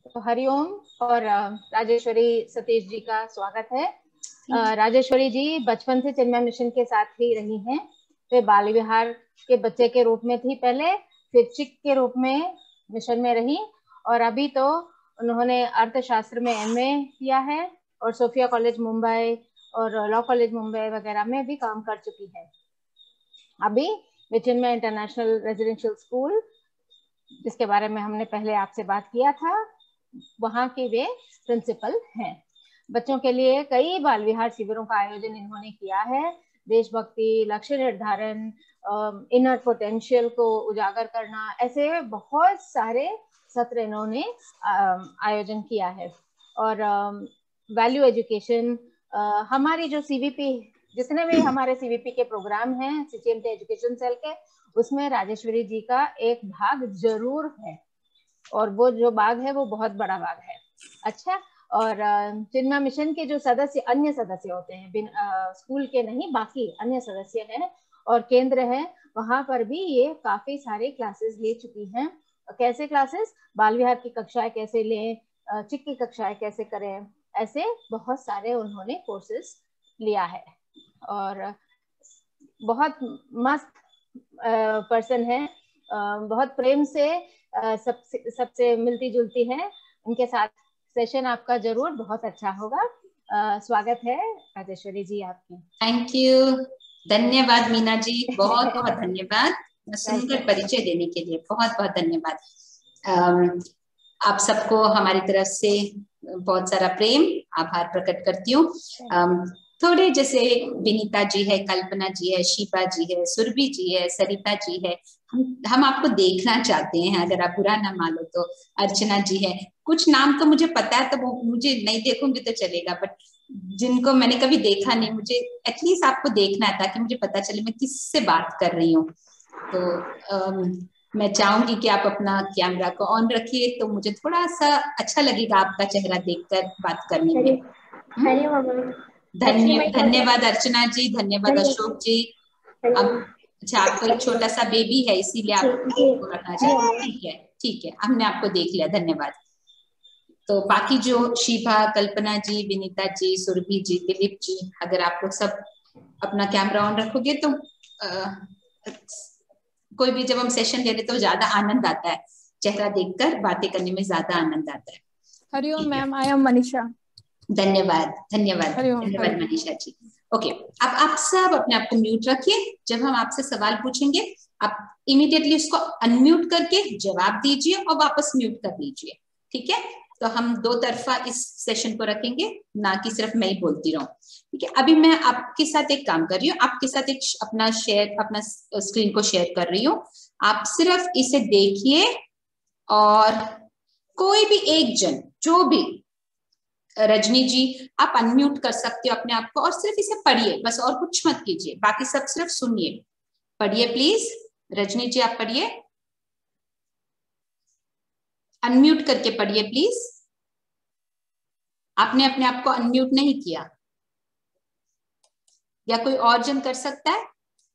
तो हरिओम और राजेश्वरी सतीश जी का स्वागत है। राजेश्वरी जी बचपन से चिन्मय मिशन के साथ ही रही हैं। वे बाल विहार के बच्चे के रूप में थी पहले, फिर चिक के रूप में मिशन में रही और अभी तो उन्होंने अर्थशास्त्र में एमए किया है और सोफिया कॉलेज मुंबई और लॉ कॉलेज मुंबई वगैरह में भी काम कर चुकी है। अभी वे चिन्मय इंटरनेशनल रेजिडेंशियल स्कूल, जिसके बारे में हमने पहले आपसे बात किया था, वहाँ के वे प्रिंसिपल हैं। बच्चों के लिए कई बाल विहार शिविरों का आयोजन इन्होंने किया है। देशभक्ति, लक्ष्य निर्धारण, इनर पोटेंशियल को उजागर करना, ऐसे बहुत सारे सत्र इन्होंने आयोजन किया है। और वैल्यू एजुकेशन, हमारी जो सीवीपी, जितने भी हमारे सीवीपी के प्रोग्राम हैं सीसीएमटी एजुकेशन सेल के, उसमें राजेश्वरी जी का एक भाग जरूर है और वो जो बाग है वो बहुत बड़ा बाग है। अच्छा, और चिन्मय मिशन के जो सदस्य, अन्य सदस्य होते हैं, स्कूल के नहीं, बाकी अन्य सदस्य हैं और केंद्र है, वहां पर भी ये काफी सारे क्लासेस ले चुकी हैं। कैसे क्लासेस? बाल विहार की कक्षाएं कैसे लें, चिक की कक्षाएं कैसे करें, ऐसे बहुत सारे उन्होंने कोर्सेस लिया है और बहुत मस्त पर्सन है। बहुत प्रेम से सबसे मिलती जुलती है। उनके साथ सेशन आपका जरूर बहुत अच्छा होगा। स्वागत है राजेश्वरी जी आपकी। थैंक यू, धन्यवाद मीना जी, बहुत बहुत धन्यवाद सुंदर परिचय देने के लिए, बहुत बहुत धन्यवाद। आप सबको हमारी तरफ से बहुत सारा प्रेम, आभार प्रकट करती हूँ। थोड़े जैसे विनीता जी है, कल्पना जी है, शिपा जी है, सुरभि जी है, सरिता जी है, हम आपको देखना चाहते हैं, अगर आप बुरा ना मानो तो। अर्चना जी है, कुछ नाम तो मुझे पता है, तो मुझे नहीं देखूंगी तो चलेगा, बट जिनको मैंने कभी देखा नहीं, मुझे एटलीस्ट आपको देखना है ताकि मुझे पता चले मैं किससे बात कर रही हूँ। तो मैं चाहूंगी कि आप अपना कैमरा को ऑन रखिए, तो मुझे थोड़ा सा अच्छा लगेगा आपका चेहरा देखकर बात करने में। धन्यवाद अर्चना जी, धन्यवाद अशोक जी। अब अच्छा, आपको एक छोटा सा बेबी है इसीलिए आपको रखना चाहिए। ठीक है, हमने आपको देख लिया, धन्यवाद। तो बाकी जो शिभा, कल्पना जी, विनीता जी, सुरभि जी, दिलीप जी, अगर आप लोग सब अपना कैमरा ऑन रखोगे तो कोई भी जब हम सेशन ले रहे तो ज्यादा आनंद आता है, चेहरा देखकर बातें करने में ज्यादा आनंद आता है। हरिओम मैम, आई एम मनीषा। धन्यवाद धन्यवाद धन्यवाद मनीषा जी। ओके, अब आप सब अपने आप को म्यूट रखिए। जब हम आपसे सवाल पूछेंगे आप इमीडिएटली उसको अनम्यूट करके जवाब दीजिए और वापस म्यूट कर लीजिए, ठीक है? तो हम दो तरफा इस सेशन को रखेंगे, ना कि सिर्फ मैं ही बोलती रहूं, ठीक है? अभी मैं आपके साथ एक काम कर रही हूँ, आपके साथ एक अपना स्क्रीन को शेयर कर रही हूँ। आप सिर्फ इसे देखिए और कोई भी एक जन, जो भी, रजनी जी आप अनम्यूट कर सकते हो अपने आप को और सिर्फ इसे पढ़िए, बस और कुछ मत कीजिए, बाकी सब सिर्फ सुनिए। पढ़िए प्लीज, रजनी जी आप पढ़िए, अनम्यूट करके पढ़िए प्लीज। आपने अपने आप को अनम्यूट नहीं किया, या कोई और जन कर सकता है?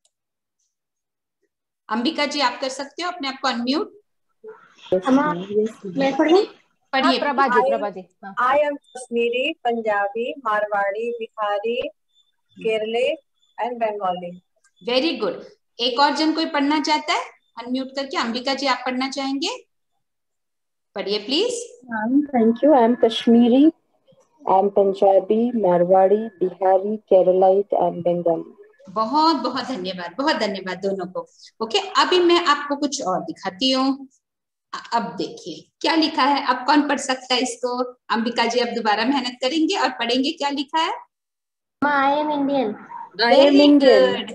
अंबिका जी आप कर सकते हो अपने आप को अनम्यूट? मैं पढ़ूं? पढ़िए Prabha ji. I am Kashmiri, Punjabi, Marwari, Bihari, Keralite and Bengali. Very good. एक और जन कोई पढ़ना चाहता है अनम्यूट करके? अंबिका जी आप पढ़ना चाहेंगे? पढ़िए please. Thank you. I am Kashmiri, I am Punjabi, Marwari, Bihari, Keralite and Bengali. बहुत बहुत धन्यवाद दोनों को। ओके, अभी मैं आपको कुछ और दिखाती हूँ। अब देखिए क्या लिखा है, अब कौन पढ़ सकता है इसको? अंबिका जी अब दोबारा मेहनत करेंगे और पढ़ेंगे। क्या लिखा है? I am Indian. Very good,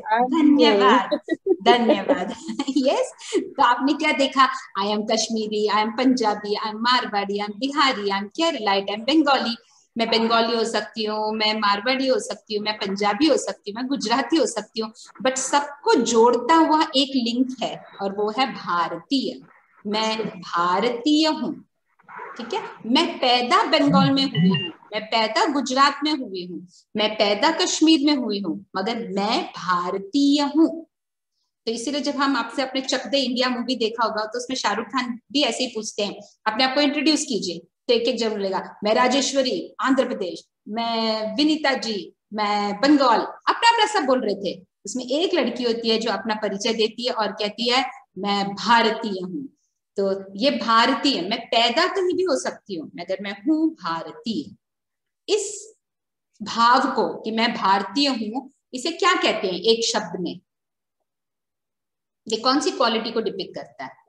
धन्यवाद यस, तो आपने क्या देखा? I am Kashmiri, I am Punjabi, I am Marwari, I am Bihari, I am Keralite, I am Bengali. मैं बंगाली हो सकती हूँ, मैं मारवाड़ी हो सकती हूँ, मैं पंजाबी हो सकती हूँ, मैं गुजराती हो सकती हूँ, बट सबको जोड़ता हुआ एक लिंक है और वो है भारतीय। मैं भारतीय हूँ, ठीक है? मैं पैदा बंगाल में हुई हूँ, मैं पैदा गुजरात में हुई हूँ, मैं पैदा कश्मीर में हुई हूँ, मगर मैं भारतीय हूँ। तो इसीलिए जब हम आपसे अपने चक दे इंडिया मूवी देखा होगा तो उसमें शाहरुख खान भी ऐसे ही पूछते हैं, अपने आप को इंट्रोड्यूस कीजिए, तो एक एक जरूर लेगा। मैं राजेश्वरी आंध्र प्रदेश, मैं विनीता जी मैं बंगाल, अपना अपना सब बोल रहे थे। उसमें एक लड़की होती है जो अपना परिचय देती है और कहती है मैं भारतीय हूँ। तो ये भारतीय, मैं पैदा कहीं भी हो सकती हूँ मगर मैं हूँ भारतीय। इस भाव को कि मैं भारतीय हूँ, इसे क्या कहते हैं एक शब्द में? ये कौन सी क्वालिटी को डिपिक्ट करता है?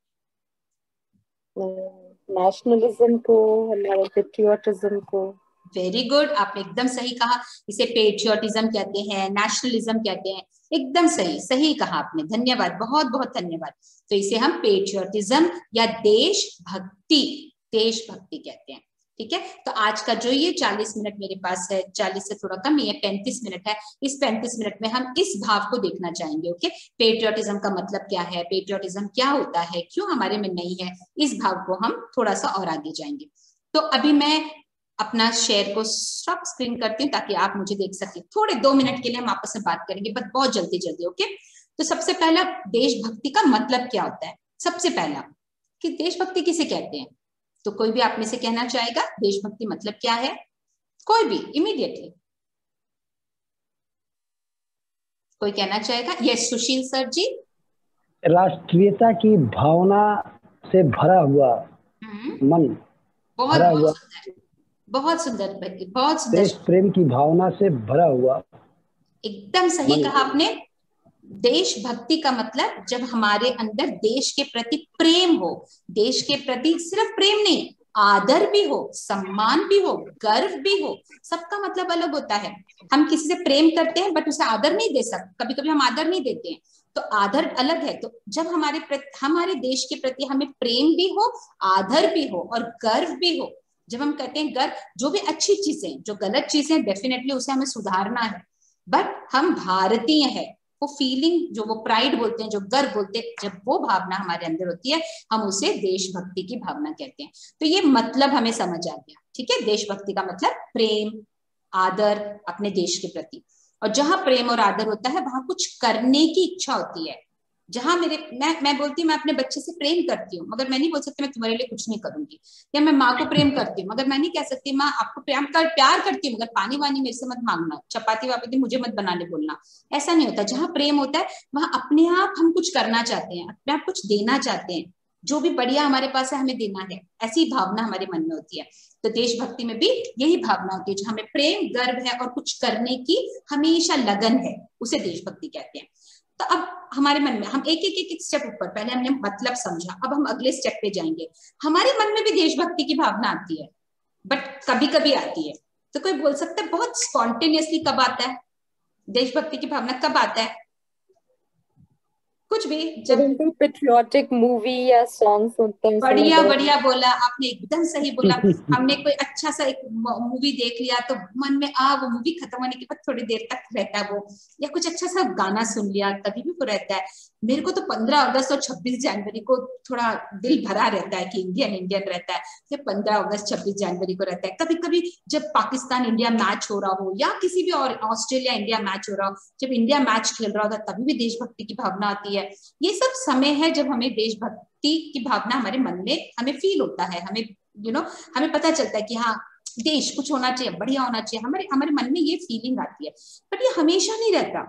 नेशनलिज्म को, हमारे पेट्रियोटिज्म को। वेरी गुड, आपने एकदम सही कहा। इसे पेट्रियोटिज्म कहते हैं, नेशनलिज्म कहते हैं। एकदम सही, सही कहा आपने, धन्यवाद, बहुत बहुत धन्यवाद। तो इसे हम पेट्रियोटिज्म या देशभक्ति कहते हैं। ठीक है, तो आज का जो ये 40 मिनट मेरे पास है, 40 से थोड़ा कम, ये 35 मिनट है। इस 35 मिनट में हम इस भाव को देखना चाहेंगे। ओके, पेट्रियोटिज्म का मतलब क्या है, पेट्रियोटिज्म क्या होता है, क्यों हमारे में नहीं है, इस भाव को हम थोड़ा सा और आगे जाएंगे। तो अभी मैं अपना शेयर को स्टॉप स्क्रीन करती हूँ ताकि आप मुझे देख सकें। थोड़े 2 मिनट के लिए हम आपस में बात करेंगे, बस बहुत जल्दी जल्दी। ओके, तो सबसे पहला देशभक्ति का मतलब क्या होता है? सबसे पहला कि देशभक्ति किसे कहते हैं? तो कोई भी आप में से कहना चाहेगा देशभक्ति मतलब क्या है? कोई भी इमीडिएटली कोई कहना चाहेगा? Yes, Sushil sir ji. राष्ट्रीयता की भावना से भरा हुआ मन, बहुत भरा हुआ, बहुत सुंदर, बहुत सुंदर। देश प्रेम की भावना से भरा हुआ। एकदम सही कहा आपने। देशभक्ति का मतलब जब हमारे अंदर देश के प्रति प्रेम हो, देश के प्रति सिर्फ प्रेम नहीं, आदर भी हो, सम्मान भी हो, गर्व भी हो। सबका मतलब अलग होता है। हम किसी से प्रेम करते हैं बट उसे आदर नहीं दे सकते, कभी कभी हम आदर नहीं देते हैं, तो आदर अलग है। तो जब हमारे देश के प्रति हमें प्रेम भी हो, आदर भी हो और गर्व भी हो, जब हम कहते हैं गर्व, जो भी अच्छी चीजें, जो गलत चीजें डेफिनेटली उसे हमें सुधारना है, बट हम भारतीय हैं, वो फीलिंग, जो वो प्राइड बोलते हैं, जो गर्व बोलते हैं, जब वो भावना हमारे अंदर होती है, हम उसे देशभक्ति की भावना कहते हैं। तो ये मतलब हमें समझ आ गया। ठीक है, देशभक्ति का मतलब प्रेम, आदर अपने देश के प्रति। और जहां प्रेम और आदर होता है वहां कुछ करने की इच्छा होती है। जहां मैं बोलती हूँ मैं अपने बच्चे से प्रेम करती हूँ, मगर मैं नहीं बोल सकती मैं तुम्हारे लिए कुछ नहीं करूंगी। या मैं माँ को प्रेम करती हूँ, मगर मैं नहीं कह सकती माँ आपको प्यार करती हूँ, मगर पानी वानी मेरे से मत मांगना, चपाती वापाती मुझे मत बनाने बोलना। ऐसा नहीं होता। जहाँ प्रेम होता है वहां अपने आप हम कुछ करना चाहते हैं, अपने आप कुछ देना चाहते हैं, जो भी बढ़िया हमारे पास है हमें देना है, ऐसी भावना हमारे मन में होती है। तो देशभक्ति में भी यही भावना होती है, जो हमें प्रेम, गर्व है और कुछ करने की हमेशा लगन है, उसे देशभक्ति कहते हैं। तो अब हमारे मन में हम एक स्टेप ऊपर, पहले हमने मतलब समझा, अब हम अगले स्टेप पे जाएंगे। हमारे मन में भी देशभक्ति की भावना आती है, बट कभी कभी आती है। तो कोई बोल सकता है बहुत स्पॉन्टेनियसली कब आता है देशभक्ति की भावना, कब आता है? कुछ भी, जब पेट्रियोटिक मूवी या सॉन्ग सुनते हैं। बढ़िया बोला आपने, एकदम सही बोला। हमने कोई अच्छा सा एक मूवी देख लिया तो मन में वो मूवी खत्म होने के बाद थोड़ी देर तक रहता है वो, या कुछ अच्छा सा गाना सुन लिया तभी भी वो रहता है। मेरे को तो 15 अगस्त और 26 जनवरी को थोड़ा दिल भरा रहता है कि इंडियन रहता है। या 15 अगस्त 26 जनवरी को रहता है। कभी कभी जब पाकिस्तान इंडिया मैच हो रहा हो, या किसी भी और ऑस्ट्रेलिया इंडिया मैच हो रहा हो, जब इंडिया मैच खेल रहा होता तभी भी देशभक्ति की भावना आती है। ये सब समय है जब हमें देशभक्ति की भावना हमारे मन में हमें फील होता है, हमें हमें पता चलता है कि हाँ देश कुछ होना चाहिए, बढ़िया होना चाहिए, हमारे मन में ये फीलिंग आती है। बट ये हमेशा नहीं रहता,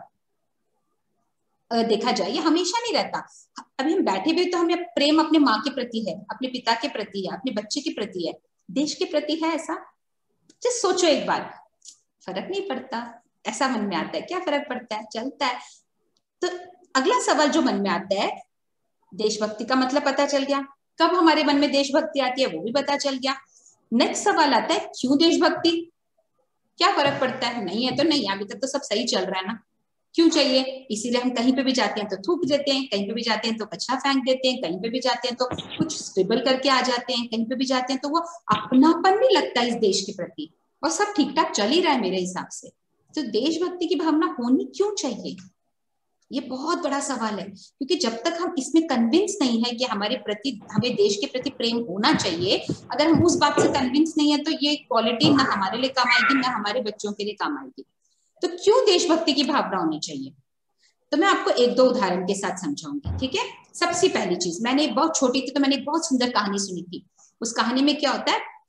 देखा जाए ये हमेशा नहीं रहता। अभी हम बैठे हुए तो हमें प्रेम अपने माँ के प्रति है, अपने पिता के प्रति है, अपने बच्चे के प्रति है, देश के प्रति है, ऐसा जस्ट सोचो एक बार। फर्क नहीं पड़ता, ऐसा मन में आता है, क्या फर्क पड़ता है, चलता है। तो अगला सवाल जो मन में आता है, देशभक्ति का मतलब पता चल गया, कब हमारे मन में देशभक्ति आती है वो भी पता चल गया। नेक्स्ट सवाल आता है क्यों देशभक्ति, क्या फर्क पड़ता है? नहीं है तो नहीं, अभी तक तो सब सही चल रहा है ना, क्यों चाहिए? इसीलिए हम कहीं पे भी जाते हैं तो थूक देते हैं, कहीं पे भी जाते हैं तो कचरा फेंक देते हैं, कहीं पे भी जाते हैं तो कुछ स्क्रिबल करके आ जाते हैं, कहीं पे भी जाते हैं तो वो अपनापन नहीं लगता इस देश के प्रति, और सब ठीक ठाक चल ही रहा है मेरे हिसाब से। तो देशभक्ति की भावना होनी क्यों चाहिए, ये बहुत बड़ा सवाल है। क्योंकि जब तक हम इसमें कन्विंस नहीं है कि हमें देश के प्रति प्रेम होना चाहिए, अगर हम उस बात से कन्विंस नहीं है तो ये क्वालिटी ना हमारे लिए काम आएगी ना हमारे बच्चों के लिए काम आएगी। तो क्यों देशभक्ति की भावना होनी चाहिए, तो मैं आपको 1-2 उदाहरण के साथ समझाऊंगी। ठीक है, सबसे पहली चीज, मैंने बहुत छोटी थी तो मैंने एक बहुत सुंदर कहानी सुनी थी। उस कहानी में क्या होता है,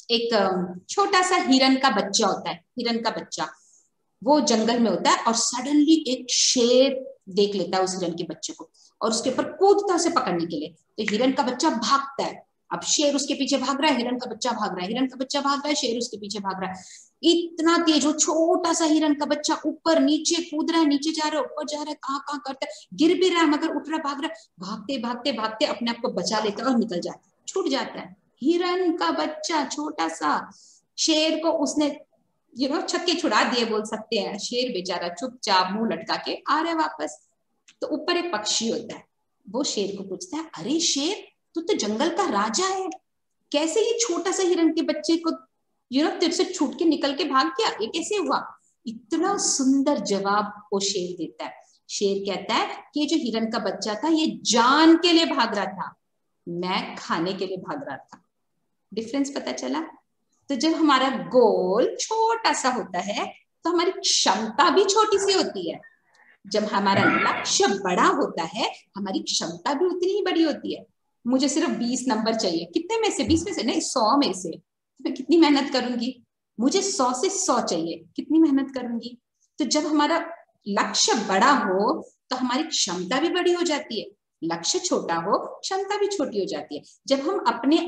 एक छोटा सा हिरन का बच्चा होता है, हिरन का बच्चा, वो जंगल में होता है और सडनली एक शेर देख लेता है उस हिरन के बच्चे को और उसके ऊपर कूदता है उसे पकड़ने के लिए। तो हिरन का बच्चा भागता है, अब शेर उसके पीछे भाग रहा है, हिरन का बच्चा भाग रहा है, हिरन का बच्चा भाग रहा है, शेर उसके पीछे भाग रहा है। इतना तेज, वो छोटा सा हिरन का बच्चा ऊपर नीचे कूद रहा है, नीचे जा रहा है, ऊपर जा रहा है, कहाँ कहाँ करता है, गिर भी रहा है मगर उठ रहा, भाग रहा है, भागते भागते भागते अपने आप को बचा लेता है और निकल जाता है, छूट जाता है। हिरन का बच्चा छोटा सा, शेर को उसने छक्के छुड़ा दिए बोल सकते हैं। शेर बेचारा चुपचाप मुंह लटका के आ रहा है वापस। तो ऊपर एक पक्षी होता है, वो शेर को पूछता है, अरे शेर, तू तो जंगल का राजा है, कैसे ये छोटा सा हिरन के बच्चे को तेरे से छूट के निकल के भाग गया, ये कैसे हुआ? इतना सुंदर जवाब वो शेर देता है। शेर कहता है कि ये जो हिरन का बच्चा था ये जान के लिए भाग रहा था, मैं खाने के लिए भाग रहा था। डिफरेंस पता चला? तो जब हमारा गोल छोटा सा होता है तो हमारी क्षमता भी छोटी सी होती है। जब हमारा लक्ष्य बड़ा होता है हमारी क्षमता भी उतनी ही बड़ी होती है। मुझे सिर्फ 20 नंबर चाहिए, कितने में से? 20 में से नहीं, 100 में से। मैं कितनी मेहनत करूंगी? मुझे 100 से 100 चाहिए, कितनी मेहनत करूंगी? तो जब हमारा लक्ष्य बड़ा हो तो हमारी क्षमता भी बड़ी हो जाती है, लक्ष्य छोटा हो क्षमता भी छोटी हो जाती है। जब हम अपने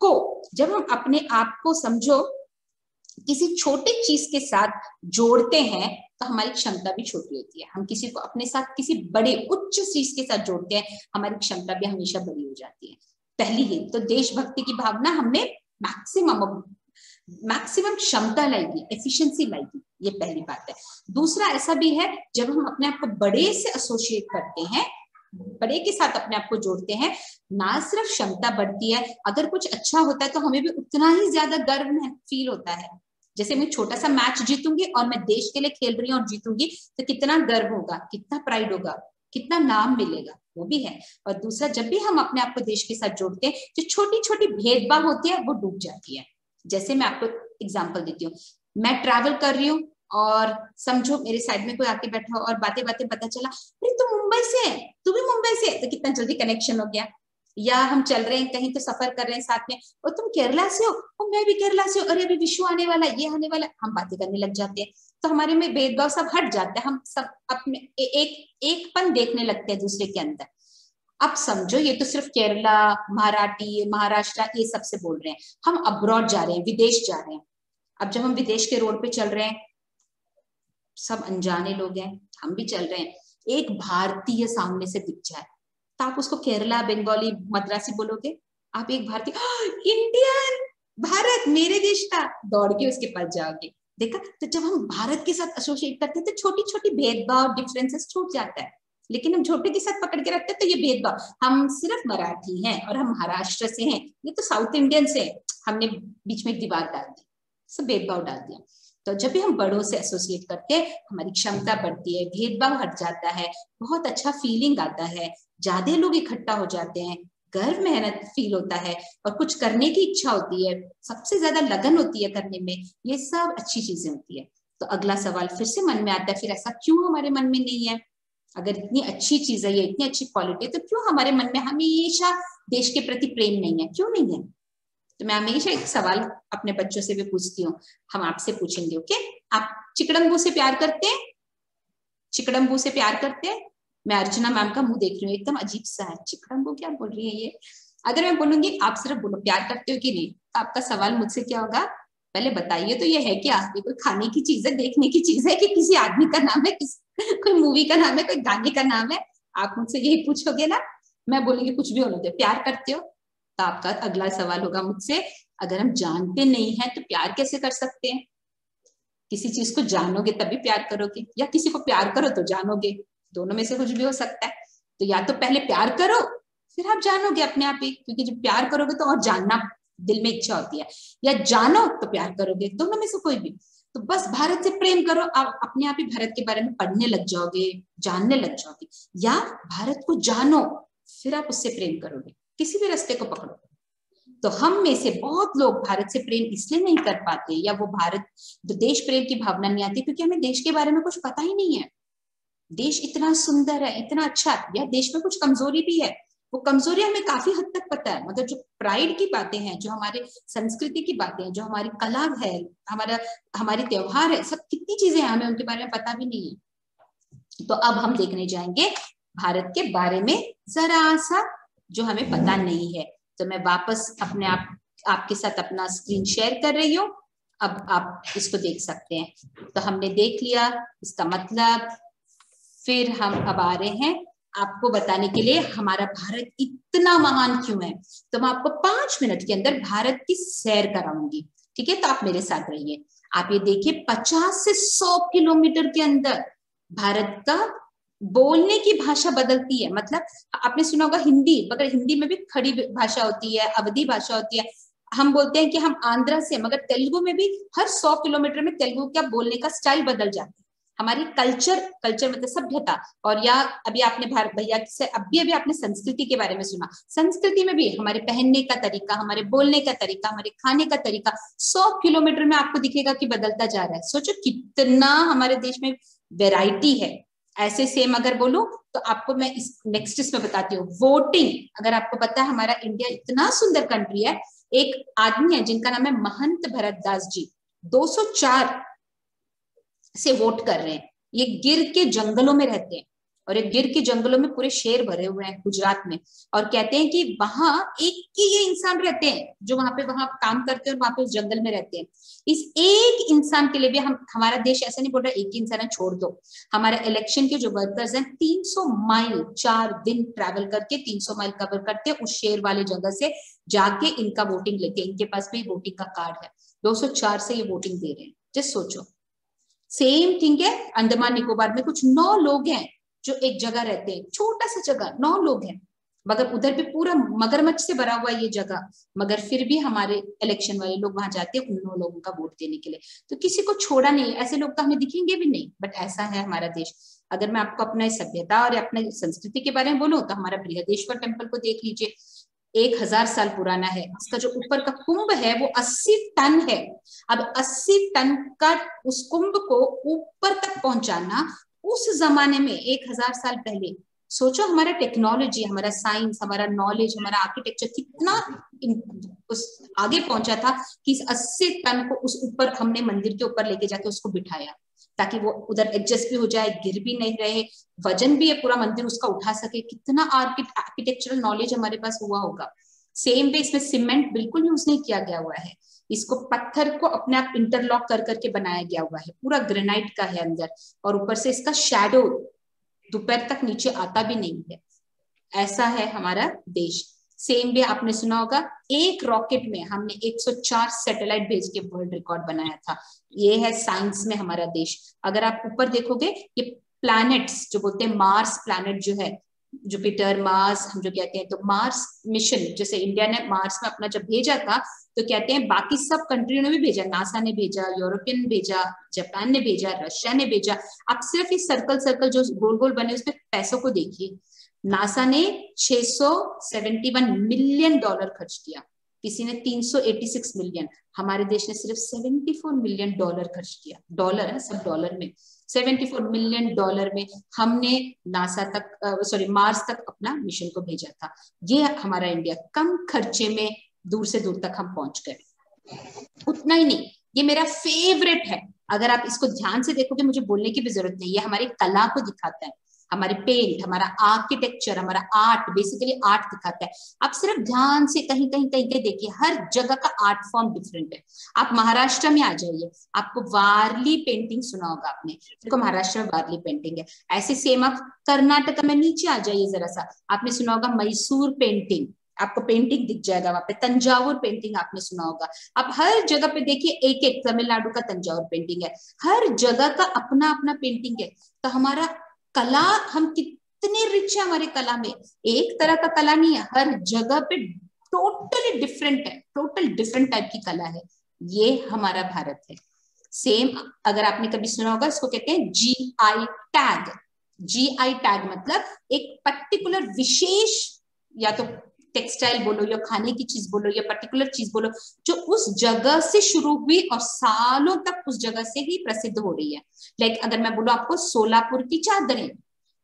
आप को समझो किसी छोटी चीज के साथ जोड़ते हैं तो हमारी क्षमता भी छोटी होती है। हम किसी को अपने साथ किसी बड़े उच्च चीज के साथ जोड़ते हैं, हमारी क्षमता भी हमेशा बड़ी हो जाती है। पहली ये तो देशभक्ति की भावना हमने मैक्सिमम क्षमता लाएगी, एफिशिएंसी लाएगी, ये पहली बात है। दूसरा ऐसा भी है, जब हम अपने आप को बड़े से एसोसिएट करते हैं, बड़े के साथ अपने आप को जोड़ते हैं, ना सिर्फ क्षमता बढ़ती है, अगर कुछ अच्छा होता है तो हमें भी उतना ही ज्यादा गर्व फील होता है। जैसे मैं छोटा सा मैच जीतूंगी और मैं देश के लिए खेल रही हूँ और जीतूंगी तो कितना गर्व होगा, कितना प्राइड होगा, कितना नाम मिलेगा, वो भी है। और दूसरा, जब भी हम अपने आप को देश के साथ जोड़ते हैं, जो छोटी छोटी भेदभाव होती है वो डूब जाती है। जैसे मैं आपको एग्जाम्पल देती हूँ, मैं ट्रैवल कर रही हूँ और समझो मेरे साइड में कोई आके बैठा हो और बातें बातें पता चला, अरे तू मुंबई से है, तू भी मुंबई से है, तो कितना जल्दी कनेक्शन हो गया। या हम चल रहे हैं कहीं तो सफर कर रहे हैं साथ में, और तुम केरला से हो, और मैं भी केरला से हूँ, अरे अभी विशु आने वाला है, ये आने वाला है, हम बातें करने लग जाते हैं। तो हमारे में भेदभाव सब हट जाता है, हम सब अपने एकपन देखने लगते हैं दूसरे के अंदर। अब समझो ये तो सिर्फ केरला, मराठी, महाराष्ट्र ये सबसे बोल रहे हैं, हम अब्रॉड जा रहे हैं, विदेश जा रहे हैं। अब जब हम विदेश के रोड पे चल रहे हैं, सब अनजाने लोग हैं, हम भी चल रहे हैं, एक भारतीय सामने से दिख जाए तो आप उसको केरला, बंगाली, मद्रासी बोलोगे? आप एक भारतीय, इंडियन, भारत मेरे देश का, दौड़ के उसके पास जाओगे। देखा? तो जब हम भारत के साथ एसोसिएट करते हैं तो छोटी छोटी भेदभाव, डिफरेंसेस छूट जाता है। लेकिन हम छोटे के साथ पकड़ के रखते हैं तो ये भेदभाव, हम सिर्फ मराठी हैं और हम महाराष्ट्र से हैं, ये तो साउथ इंडियन से, हमने बीच में एक दीवार डाल दी, सब भेदभाव डाल दिया। तो जब भी हम बड़ों से एसोसिएट करते हैं हमारी क्षमता बढ़ती है, भेदभाव हट जाता है, बहुत अच्छा फीलिंग आता है, ज्यादा लोग इकट्ठा हो जाते हैं, गर्व मेहनत फील होता है और कुछ करने की इच्छा होती है, सबसे ज्यादा लगन होती है करने में, ये सब अच्छी चीजें होती है। तो अगला सवाल फिर से मन में आता है, फिर ऐसा क्यों हमारे मन में नहीं है? अगर इतनी अच्छी चीज है, ये इतनी अच्छी क्वालिटी है, तो क्यों हमारे मन में हमेशा देश के प्रति प्रेम नहीं है, क्यों नहीं है? तो मैं हमेशा एक सवाल अपने बच्चों से भी पूछती हूँ, हम आपसे पूछेंगे, ओके? आप चिकड़म्बू से प्यार करते हैं? चिकड़म्बू से प्यार करते हैं? मैं अर्चना मैम का मुंह देख रही हूँ, एकदम अजीब सा है, चिकड़म्बू क्या बोल रही है ये? अगर मैं बोलूंगी आप सिर्फ बोलो प्यार करते हो कि नहीं, तो आपका सवाल मुझसे क्या होगा? पहले बताइए तो ये है क्या? ये कोई खाने की चीज है, देखने की चीज है, कि किसी आदमी का नाम है, कोई मूवी का नाम है, कोई गाने का नाम है? आप मुझसे यही पूछोगे ना? मैं बोलूंगी कुछ भी होने दो, प्यार करते हो? तो आपका अगला सवाल होगा मुझसे, अगर हम जानते नहीं है तो प्यार कैसे कर सकते हैं? किसी चीज को जानोगे तभी प्यार करोगे, या किसी को प्यार करो तो जानोगे, दोनों में से कुछ भी हो सकता है। तो या तो पहले प्यार करो फिर आप जानोगे अपने आप ही, क्योंकि जब प्यार करोगे तो और जानना दिल में इच्छा होती है, या जानो तो प्यार करोगे, दोनों में से कोई भी। तो बस भारत से प्रेम करो, आप अपने आप ही भारत के बारे में पढ़ने लग जाओगे, जानने लग जाओगे, या भारत को जानो फिर आप उससे प्रेम करोगे, किसी भी रास्ते को पकड़ो। तो हम में से बहुत लोग भारत से प्रेम इसलिए नहीं कर पाते, या वो भारत देश प्रेम की भावना नहीं आती, क्योंकि हमें देश के बारे में कुछ पता ही नहीं है। देश इतना सुंदर है, इतना अच्छा है, या देश में कुछ कमजोरी भी है, वो कमजोरी हमें काफी हद तक पता है, मतलब जो प्राइड की बातें हैं, जो हमारे संस्कृति की बातें हैं, जो हमारी कला है, हमारी त्योहार है, सब कितनी चीजें हैं, हमें उनके बारे में पता भी नहीं है। तो अब हम देखने जाएंगे भारत के बारे में जरा सा जो हमें पता नहीं है। तो मैं वापस आपके साथ अपना स्क्रीन शेयर कर रही हूँ, अब आप इसको देख सकते हैं। तो हमने देख लिया इसका मतलब, फिर हम अब आ रहे हैं आपको बताने के लिए हमारा भारत इतना महान क्यों है। तो मैं आपको 5 मिनट के अंदर भारत की सैर कराऊंगी, ठीक है? तो आप मेरे साथ रहिए। आप ये देखिए 50 से 100 किलोमीटर के अंदर भारत का बोलने की भाषा बदलती है। मतलब आपने सुना होगा हिंदी, मगर हिंदी में भी खड़ी भाषा होती है, अवधी भाषा होती है। हम बोलते हैं कि हम आंध्रा से, मगर तेलुगु में भी हर 100 किलोमीटर में तेलुगु का बोलने का स्टाइल बदल जाता है। हमारी कल्चर मतलब सभ्यता, और या अभी आपने भैया से अभी आपने संस्कृति के बारे में सुना, संस्कृति में भी हमारे पहनने का तरीका, हमारे बोलने का तरीका, हमारे खाने का तरीका 100 किलोमीटर में आपको दिखेगा कि बदलता जा रहा है। सोचो कितना हमारे देश में वैरायटी है। ऐसे सेम अगर बोलूं तो आपको मैं नेक्स्ट इसमें बताती हूँ, वोटिंग। अगर आपको पता है हमारा इंडिया इतना सुंदर कंट्री है, एक आदमी है जिनका नाम है महंत भरत दास जी, 204 से वोट कर रहे हैं। ये गिर के जंगलों में रहते हैं, और ये गिर के जंगलों में पूरे शेर भरे हुए हैं गुजरात में, और कहते हैं कि वहां एक ही ये इंसान रहते हैं जो वहां काम करते हैं और वहां पे उस जंगल में रहते हैं। इस एक इंसान के लिए भी हमारा देश ऐसा नहीं बोल रहा एक ही इंसान है छोड़ दो। हमारे इलेक्शन के जो वर्कर्स हैं 300 माइल 4 दिन ट्रैवल करके 300 माइल कवर करते हैं उस शेर वाले जगह से जाके इनका वोटिंग लेते हैं। इनके पास भी वोटिंग का कार्ड है, 204 से ये वोटिंग दे रहे हैं। जस्ट सोचो, सेम थिंग है अंडमान निकोबार में कुछ 9 लोग हैं जो एक जगह रहते हैं, छोटा सा जगह, 9 लोग हैं, मगर उधर भी पूरा मगरमच्छ से भरा हुआ ये जगह, मगर फिर भी हमारे इलेक्शन वाले लोग वहां जाते हैं उन 9 लोगों का वोट देने के लिए। तो किसी को छोड़ा नहीं, ऐसे लोग तो हमें दिखेंगे भी नहीं, बट ऐसा है हमारा देश। अगर मैं आपको अपना सभ्यता और अपने संस्कृति के बारे में बोलूं तो हमारा बृहदेश्वर टेम्पल को देख लीजिए, 1000 साल पुराना है। इसका जो ऊपर का कुंभ है वो 80 टन है। अब 80 टन का उस कुंभ को ऊपर तक पहुंचाना उस जमाने में 1000 साल पहले, सोचो हमारा टेक्नोलॉजी, हमारा साइंस, हमारा नॉलेज, हमारा आर्किटेक्चर कितना उस आगे पहुंचा था कि इस 80 टन को उस ऊपर हमने मंदिर के ऊपर लेके जाके उसको बिठाया ताकि वो उधर एडजस्ट भी हो जाए, गिर भी नहीं रहे, वजन भी है पूरा मंदिर उसका उठा सके। कितना आर्किटेक्चरल नॉलेज हमारे पास हुआ होगा। सेम वे इसमें सीमेंट बिल्कुल यूज नहीं किया गया हुआ है, इसको पत्थर को अपने आप इंटरलॉक कर करके बनाया गया हुआ है, पूरा ग्रेनाइट का है अंदर, और ऊपर से इसका शैडो दोपहर तक नीचे आता भी नहीं है। ऐसा है हमारा देश। सेम वे आपने सुना होगा एक रॉकेट में हमने 104 सैटेलाइट भेज के वर्ल्ड रिकॉर्ड बनाया था। ये है साइंस में हमारा देश। अगर आप ऊपर देखोगे ये प्लैनेट्स जो बोलते हैं, मार्स प्लैनेट जो है, जुपिटर, मार्स हम जो कहते हैं, तो मार्स मिशन जैसे इंडिया ने मार्स में अपना जब भेजा था तो कहते हैं बाकी सब कंट्रियों ने भी भेजा, नासा ने भेजा, यूरोपियन ने भेजा, जापान ने भेजा, रशिया ने भेजा। आप सिर्फ इस सर्कल जो गोल गोल बने उसमें पैसों को देखिए। नासा ने $671 मिलियन खर्च किया, किसी ने 386 मिलियन, हमारे देश ने सिर्फ $74 मिलियन खर्च किया। डॉलर है, सब डॉलर में। $74 मिलियन में हमने नासा तक मार्स तक अपना मिशन को भेजा था। ये हमारा इंडिया कम खर्चे में दूर से दूर तक हम पहुंच गए। उतना ही नहीं, ये मेरा फेवरेट है। अगर आप इसको ध्यान से देखोगे, मुझे बोलने की भी जरूरत नहीं, ये हमारी कला को दिखाता है, हमारे पेंट, हमारा आर्किटेक्चर, हमारा आर्ट, बेसिकली आर्ट दिखाता है। आप सिर्फ ध्यान से कहीं देखिए, हर जगह का आर्ट फॉर्म डिफरेंट है। आप महाराष्ट्र में आ जाइए, आपको वारली पेंटिंग सुना होगा आपने, देखो महाराष्ट्र में वारली पेंटिंग है। ऐसे सेम आप कर्नाटक में नीचे आ जाइए जरा सा, आपने सुना होगा मैसूर पेंटिंग, आपको पेंटिंग दिख जाएगा वहां पे। तंजावुर पेंटिंग आपने सुना होगा। आप हर जगह पे देखिए, एक तमिलनाडु का तंजावुर पेंटिंग है, हर जगह का अपना अपना पेंटिंग है। तो हमारा कला, हम कितने रिच है हमारे कला में, एक तरह का कला नहीं है, हर जगह पे टोटली डिफरेंट है, टोटल डिफरेंट टाइप की कला है। ये हमारा भारत है। सेम अगर आपने कभी सुना होगा, इसको कहते हैं GI टैग। GI टैग मतलब एक पर्टिकुलर विशेष, या तो टेक्सटाइल बोलो या खाने की चीज बोलो या पर्टिकुलर चीज बोलो, जो उस जगह से शुरू हुई और सालों तक उस जगह से ही प्रसिद्ध हो रही है। लाइक अगर मैं बोलूं आपको सोलापुर की चादरें,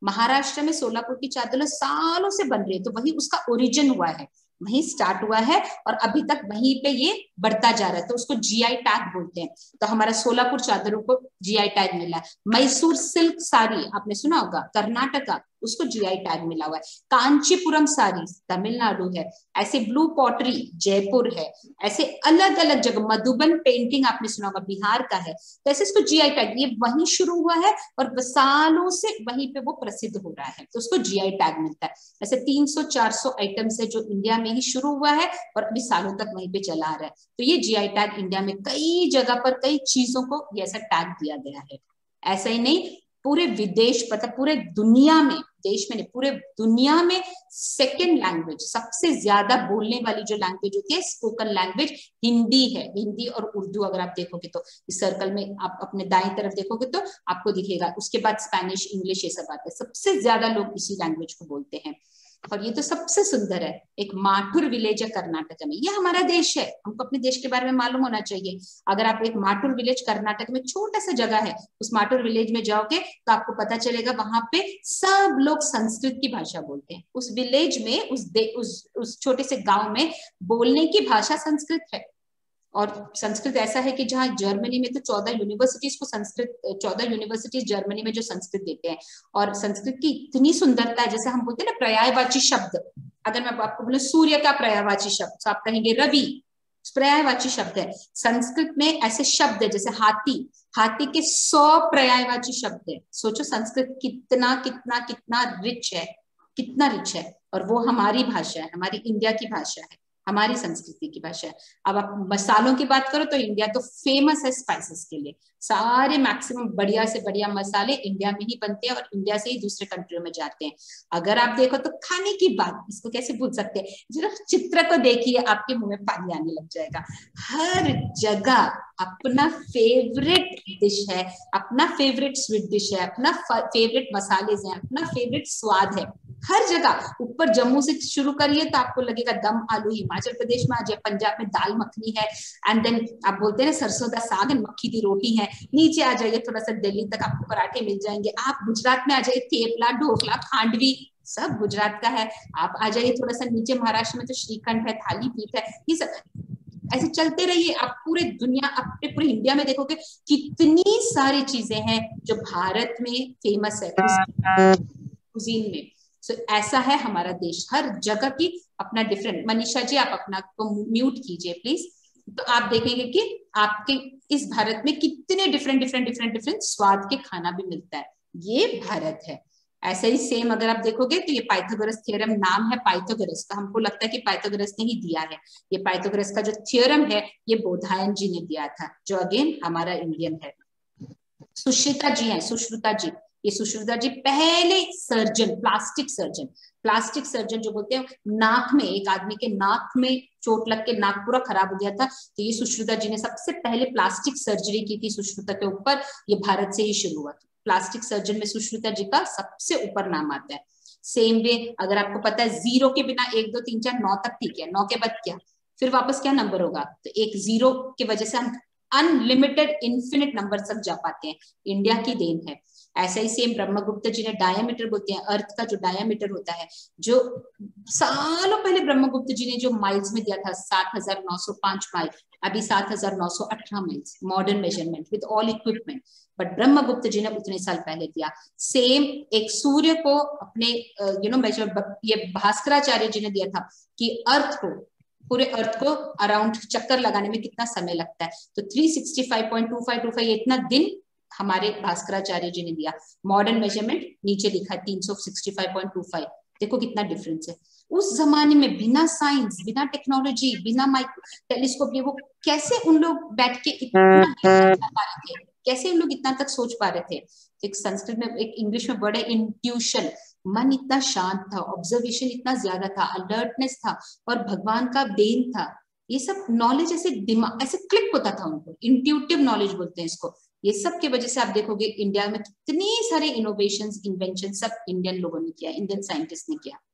महाराष्ट्र में सोलापुर की चादर सालों से बन रही है, तो वही उसका ओरिजिन हुआ है, वहीं स्टार्ट हुआ है और अभी तक वहीं पे ये बढ़ता जा रहा है, तो उसको जीआई टैग बोलते हैं। तो हमारा सोलापुर चादरों को जीआई टैग मिला है। मैसूर सिल्क साड़ी आपने सुना होगा, कर्नाटका, उसको जीआई टैग मिला हुआ है। कांचीपुरम साड़ी तमिलनाडु है, ऐसे ब्लू पॉटरी जयपुर है, ऐसे अलग अलग जगह, मधुबन पेंटिंग आपने सुना होगा बिहार का है, तो ऐसे इसको जीआई टैग, ये वहीं शुरू हुआ है और सालों से वहीं पे वो प्रसिद्ध हो रहा है, तो उसको जीआई टैग मिलता है। ऐसे 300-400 आइटम्स है जो इंडिया में ही शुरू हुआ है और अभी सालों तक वहीं पे चला आ रहा है। तो ये जीआई टैग इंडिया में कई जगह पर कई चीजों को ये ऐसा टैग दिया गया है। ऐसा ही नहीं, पूरे विदेश मतलब पूरे दुनिया में, देश में नहीं पूरे दुनिया में सेकेंड लैंग्वेज, सबसे ज्यादा बोलने वाली जो लैंग्वेज होती है स्पोकन लैंग्वेज हिंदी है। हिंदी और उर्दू अगर आप देखोगे तो इस सर्कल में आप अपने दाएं तरफ देखोगे तो आपको दिखेगा, उसके बाद स्पेनिश, इंग्लिश, ये सब आता है। सबसे ज्यादा लोग इसी लैंग्वेज को बोलते हैं। और ये तो सबसे सुंदर है, एक माथुर विलेज है कर्नाटक में, ये हमारा देश है, हमको अपने देश के बारे में मालूम होना चाहिए। अगर आप एक माथुर विलेज कर्नाटक में छोटा सा जगह है, उस माथुर विलेज में जाओगे तो आपको पता चलेगा वहां पे सब लोग संस्कृत की भाषा बोलते हैं। उस विलेज में, उस छोटे से गांव में बोलने की भाषा संस्कृत है। और संस्कृत ऐसा है कि जहाँ जर्मनी में तो 14 यूनिवर्सिटीज को संस्कृत, 14 यूनिवर्सिटीज जर्मनी में जो संस्कृत देते हैं। और संस्कृत की इतनी सुंदरता है, जैसे हम बोलते हैं ना पर्यायवाची शब्द, अगर मैं आपको बोलूं सूर्य का पर्यायवाची शब्द, तो आप कहेंगे रवि, पर्यायवाची शब्द है। संस्कृत में ऐसे शब्द है जैसे हाथी, हाथी के 100 पर्यायवाची शब्द है। सोचो संस्कृत कितना कितना कितना रिच है, कितना रिच है। और वो हमारी भाषा है, हमारी इंडिया की भाषा है, हमारी संस्कृति की भाषा है। अब आप मसालों की बात करो तो इंडिया तो फेमस है स्पाइसेस के लिए, सारे मैक्सिमम बढ़िया से बढ़िया मसाले इंडिया में ही बनते हैं और इंडिया से ही दूसरे कंट्रियों में जाते हैं। अगर आप देखो तो खाने की बात, इसको कैसे भूल सकते हैं, जरा चित्र को देखिए आपके मुंह में पानी आने लग जाएगा। हर जगह अपना फेवरेट डिश है, अपना फेवरेट स्वीट डिश है, अपना फेवरेट मसाले हैं, अपना फेवरेट स्वाद है हर जगह। ऊपर जम्मू से शुरू करिए तो आपको लगेगा दम आलू, हिमाचल प्रदेश में आ जाए, पंजाब में दाल मखनी है, एंड देन आप बोलते हैं ना सरसों का साग एंड मक्की की रोटी है। नीचे आ जाइए थोड़ा सा दिल्ली तक आपको पराठे मिल जाएंगे। आप गुजरात में आ जाइए, थेपला, ढोकला, खांडवी सब गुजरात का है। आप आ जाइए थोड़ा सा नीचे महाराष्ट्र में तो श्रीखंड है, थाली पीठ है, ये सब ऐसे चलते रहिए। आप पूरे दुनिया, अपने पूरे इंडिया में देखोगे कितनी सारी चीजें हैं जो भारत में फेमस है कुजीन में। So, ऐसा है हमारा देश, हर जगह की अपना डिफरेंट। मनीषा जी आप अपना को म्यूट कीजिए प्लीज। तो आप देखेंगे कि आपके इस भारत में कितने डिफरेंट स्वाद के खाना भी मिलता है, ये भारत है। ऐसे ही सेम अगर आप देखोगे तो ये पाइथागोरस थ्योरम, नाम है पाइथागोरस का, हमको लगता है कि पाइथागोरस ने ही दिया है। ये पाइथागोरस का जो थ्योरम है ये बोधायन जी ने दिया था, जो अगेन हमारा इंडियन है। सुश्रुता जी हैं, सुश्रुता जी, ये सुश्रुता जी पहले सर्जन, प्लास्टिक सर्जन जो बोलते हैं, नाक में, एक आदमी के नाक में चोट लग के नाक पूरा खराब हो गया था, तो ये सुश्रुता जी ने सबसे पहले प्लास्टिक सर्जरी की थी सुश्रुता के ऊपर। ये भारत से ही शुरू हुआ था। प्लास्टिक सर्जन में सुश्रुता जी का सबसे ऊपर नाम आता है। सेम वे अगर आपको पता है 0 के बिना 1 2 3 4 9 तक ठीक है, 9 के बाद क्या, फिर वापस क्या नंबर होगा, तो एक 0 की वजह से हम अनलिमिटेड इन्फिनिट नंबर तक जा पाते हैं, इंडिया की देन है। ऐसा ही सेम ब्रह्मगुप्त जी ने डायमीटर बोलते हैं, अर्थ का जो डायमीटर होता है, जो सालों पहले ब्रह्मगुप्त जी ने जो माइल्स में दिया था 7905 माइल, अभी 7918 miles, modern measurement with all equipment, but Brahmagupta ji ने उतने साल पहले दिया। सेम एक सूर्य को अपने मेजर ये भास्कराचार्य जी ने दिया था कि अर्थ को, पूरे अर्थ को अराउंड चक्कर लगाने में कितना समय लगता है, तो 365.2525 इतना दिन हमारे भास्कराचार्य जी ने दिया। मॉडर्न मेजरमेंट नीचे लिखा है 365.25, देखो कितना डिफरेंस है। उस जमाने में बिना साइंस, बिना टेक्नोलॉजी, बिना टेलीस्कोप, ये वो कैसे उन लोग बैठ के इतना पा रहे थे, कैसे उन लोग इतना तक सोच पा रहे थे। एक संस्कृत में, एक इंग्लिश में वर्ड है इंट्यूशन, मन इतना शांत था, ऑब्जर्वेशन इतना ज्यादा था, अलर्टनेस था और भगवान का देन था। ये सब नॉलेज ऐसे दिमाग ऐसे क्लिक होता था उनको, इंट्यूटिव नॉलेज बोलते हैं इसको। ये सब की वजह से आप देखोगे इंडिया में कितने सारे इनोवेशंस, इन्वेंशन सब इंडियन लोगों ने किया, इंडियन साइंटिस्ट ने किया।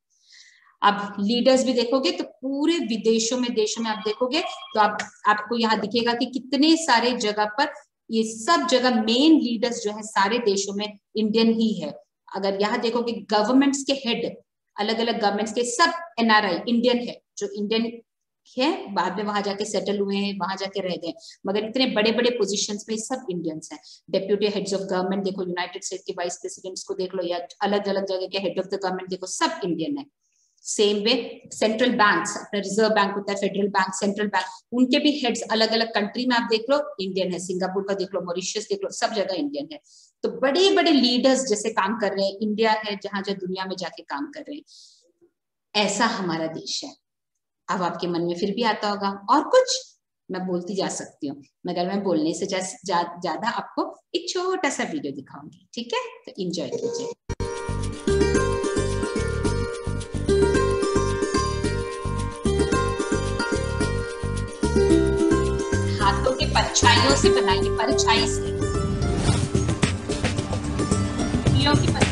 अब लीडर्स भी देखोगे तो पूरे विदेशों में, देशों में आप देखोगे तो आपको यहाँ दिखेगा कि कितने सारे जगह पर ये सब जगह मेन लीडर्स जो है सारे देशों में इंडियन ही है। अगर यहाँ देखोगे गवर्नमेंट्स के हेड, अलग अलग गवर्नमेंट्स के सब NRI इंडियन है, जो इंडियन है, बाद में वहां जाके सेटल हुए हैं, वहां जाके रह गए, मगर इतने बड़े बड़े पोजीशंस पे सब इंडियंस हैं। डेप्यूटी हेड्स ऑफ गवर्नमेंट देखो, यूनाइटेड स्टेट के वाइस प्रेसिडेंट्स को देख लो, या अलग अलग जगह के हेड ऑफ द गवर्नमेंट देखो, सब इंडियन है। सेम वे सेंट्रल बैंक्स, अपना रिजर्व बैंक होता है, फेडरल बैंक, सेंट्रल बैंक, उनके भी हेड्स अलग अलग कंट्री में आप देख लो इंडियन है। सिंगापुर का देख लो, मॉरिशस देख लो, सब जगह इंडियन है। तो बड़े बड़े लीडर्स जैसे काम कर रहे हैं, इंडिया है जहां जहां दुनिया में जाके काम कर रहे हैं। ऐसा हमारा देश है। अब आपके मन में फिर भी आता होगा और कुछ, मैं बोलती जा सकती हूँ, मगर मैं बोलने से ज्यादा आपको एक छोटा सा वीडियो दिखाऊंगी, ठीक है? तो एंजॉय कीजिए। हाथों के परछाइयों से बनाइए, परछाई से, कीड़ों की परछाई।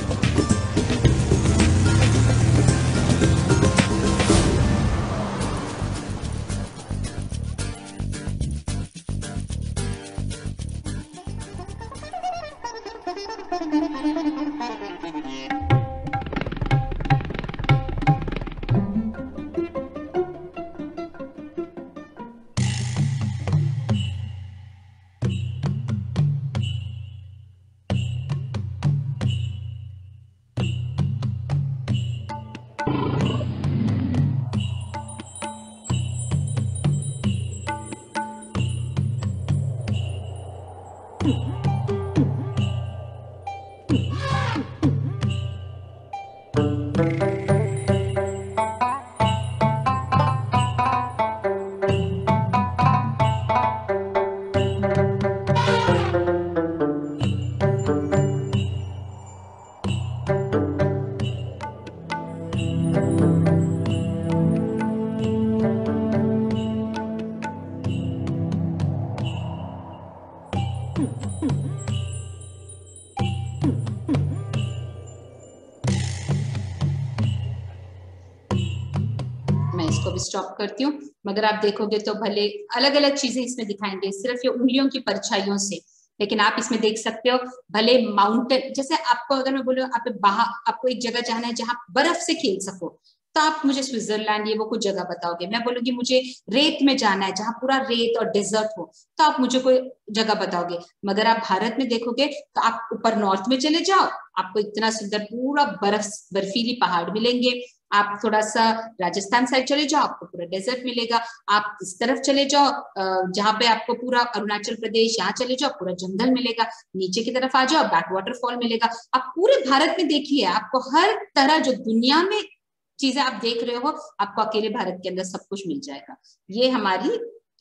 स्टॉप करती हूँ, मगर आप देखोगे तो भले अलग अलग चीजें इसमें दिखाएंगे, सिर्फ ये उंगलियों की परछाइयों से, लेकिन आप इसमें देख सकते हो भले माउंटेन, जैसे आपको अगर मैं बोलूँ आपको एक जगह जाना है जहाँ बर्फ से खेल सको, तो आप मुझे स्विट्जरलैंड ये वो कुछ जगह बताओगे। मैं बोलूंगी मुझे रेत में जाना है जहाँ पूरा रेत और डेजर्ट हो, तो आप मुझे कोई जगह बताओगे। मगर आप भारत में देखोगे तो आप ऊपर नॉर्थ में चले जाओ, आपको इतना सुंदर पूरा बर्फीली पहाड़ मिलेंगे। आप थोड़ा सा राजस्थान साइड चले जाओ, आपको पूरा डेजर्ट मिलेगा। आप इस तरफ चले जाओ जहाँ पे आपको पूरा अरुणाचल प्रदेश, यहाँ चले जाओ पूरा जंगल मिलेगा। नीचे की तरफ आ जाओ, बैक वाटरफॉल मिलेगा। आप पूरे भारत में देखिए, आपको हर तरह जो दुनिया में चीजें आप देख रहे हो, आपको अकेले भारत के अंदर सब कुछ मिल जाएगा। ये हमारी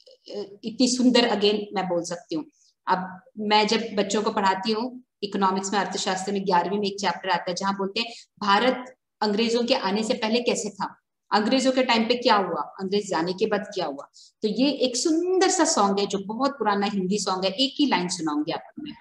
इतनी सुंदर, अगेन मैं बोल सकती हूँ। अब मैं जब बच्चों को पढ़ाती हूँ इकोनॉमिक्स में, अर्थशास्त्र में 11वीं में एक चैप्टर आता है जहाँ बोलते हैं भारत अंग्रेजों के आने से पहले कैसे था, अंग्रेजों के टाइम पे क्या हुआ, अंग्रेज जाने के बाद क्या हुआ। तो ये एक सुंदर सा सॉन्ग है जो बहुत पुराना हिंदी सॉन्ग है। एक ही लाइन सुनाऊंगी आपको मैं।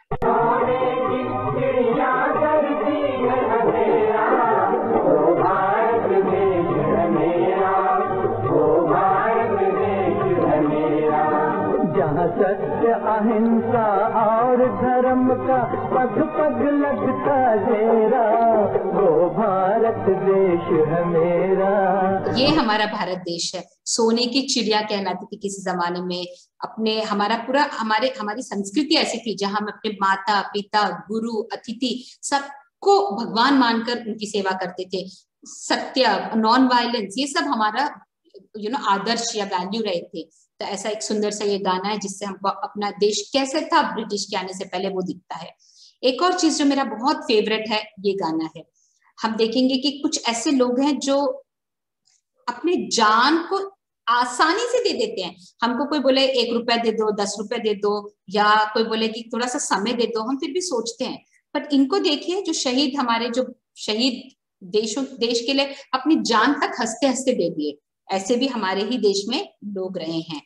सत्य अहिंसा और धर्म का पग पग लगता घेरा, वो भारत देश है मेरा। ये हमारा भारत देश है, सोने की चिड़िया कहलाती थी किसी जमाने में। अपने हमारी संस्कृति ऐसी थी जहां हम अपने माता पिता गुरु अतिथि सबको भगवान मानकर उनकी सेवा करते थे। सत्य, नॉन वायलेंस, ये सब हमारा आदर्श या वैल्यू रहे थे। तो ऐसा एक सुंदर सा ये गाना है जिससे हमको अपना देश कैसे था ब्रिटिश के आने से पहले वो दिखता है। एक और चीज जो मेरा बहुत फेवरेट है ये गाना है। हम देखेंगे कि कुछ ऐसे लोग हैं जो अपने जान को आसानी से दे देते हैं। हमको कोई बोले 1 रुपया दे दो, 10 रुपया दे दो, या कोई बोले कि थोड़ा सा समय दे दो, हम फिर भी सोचते हैं। बट इनको देखिए, जो शहीद हमारे जो शहीद देश के लिए अपनी जान तक हंसते हंसते दे दिए, ऐसे भी हमारे ही देश में लोग रहे हैं।